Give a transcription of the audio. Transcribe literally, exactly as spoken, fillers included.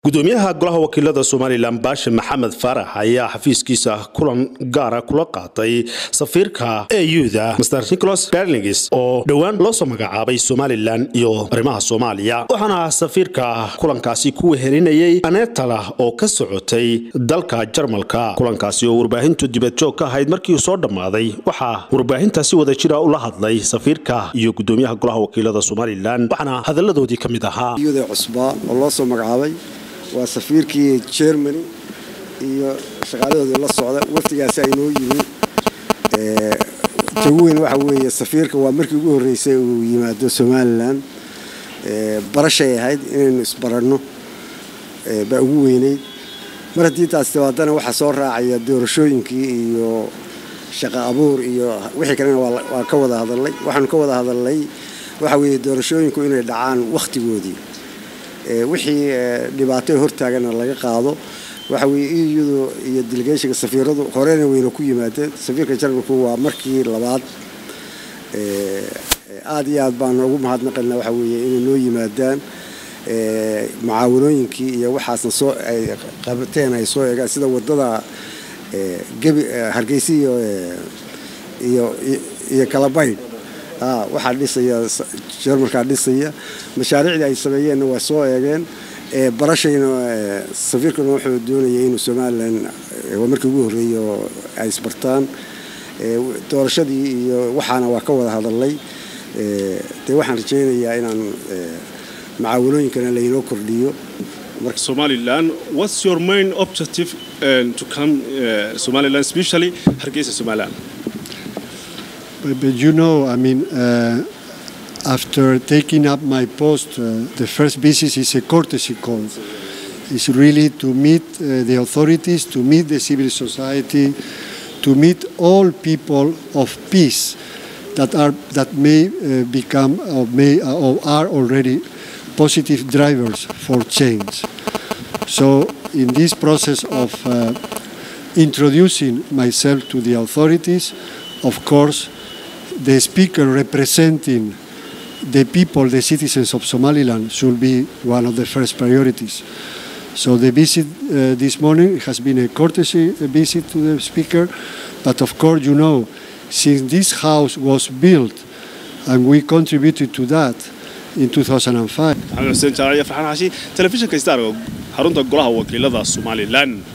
gudoomiyaha golaha wakiilada Soomaaliland Baashe Maxamed Farax ayaa xafiiskiisa kulan gaar ah kula qaatay safiirka E U-da Mister Nicholas Berlingis oo dhawaan loo soo magacaabay Soomaaliland iyo arrimaha Soomaaliya waxaana safiirka kulankaasi ku wehelinayay Anetala oo ka socotay dalka Jarmalka kulankaasi oo warbaahintu dibad joog ka ahayd markii uu soo dhamaaday waxa warbaahintaasi wada jira u la hadlay safiirka iyo gudoomiyaha golaha wakiilada Soomaaliland waxaana hadalladoodii kamid ahaa E U-da cusba oo loo soo magacaabay waa safiirkii Germany iyo shaqaaladoodii la socda waqtigaas ay noo yimid ee jawweyn waxa weeye safiirka waa markii ugu horeysay uu yimaado Soomaaliland ee barashay ahayd inaynu isbarano ee ba ugu weyneyd mar haddii taas tawadana waxa soo raacaya doorashooyinkii iyo shaqo abuur iyo wixii kalena waa ka wada hadalay waxaan ka wada hadalay waxa weeye doorashooyinku inay dhacaan waqtigoodii wixii dhibaato hortaagana laga qaado waxa weeye E U-du iyo delegation-ka safiiradu horena weyna ku yimaadeen safiirka Jarmalku waa markii labaad ee aad iyo aad baan ugu mahadnaqaynaa waxa weeye inay noo yimaadaan ee macaawinooyinkii iyo waxaasna soo ay qabateen ay soo eegaan sida wadada ee gabi Hargeysa iyo iyo iyo Kalabayd ah waxa dhisaya Jarmalka dhisaya mashaariicda ay sameeyeen waa soo eegeen ee barashayna safiirkuna wuxuu doonayay inuu Soomaaliland markii ugu horeeyo ay isbartaan ee doorashadii iyo waxaana waa ka wada hadalay ee de waxaan rajaynayaa inaan macaawinooyinkana la inoo kordhiyo marka Somaliland. What's your main objective uh, to come uh, Somaliland, especially Hargeysa Somaliland? But, but you know, I mean, uh, after taking up my post, uh, the first visit is a courtesy call. It's really to meet uh, the authorities, to meet the civil society, to meet all people of peace that are that may uh, become or may uh, or are already positive drivers for change. So, in this process of uh, introducing myself to the authorities, of course, the speaker representing the people, the citizens of Somaliland, should be one of the first priorities. So the visit uh, this morning has been a courtesy visit to the speaker, but of course, you know, since this house was built and we contributed to that in two thousand five. Television ka Star, xarunta golaha wakiilada Somaliland.